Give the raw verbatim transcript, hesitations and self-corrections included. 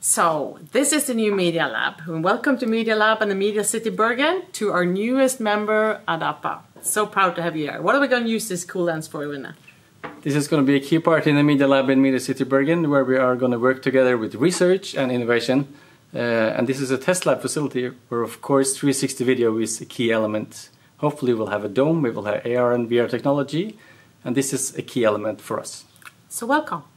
So, this is the new Media Lab. Welcome to Media Lab and the Media City Bergen, to our newest member, Adapa. So proud to have you here. What are we going to use this cool lens for, Rune? This is going to be a key part in the Media Lab in Media City Bergen, where we are going to work together with research and innovation. Uh, and this is a test lab facility where, of course, three sixty video is a key element. Hopefully we'll have a dome, we will have A R and V R technology, and this is a key element for us. So welcome.